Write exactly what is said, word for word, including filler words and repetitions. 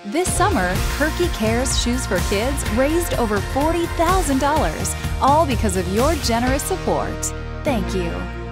This summer, K R Q E Cares Shoes for Kids raised over forty thousand dollars, all because of your generous support. Thank you.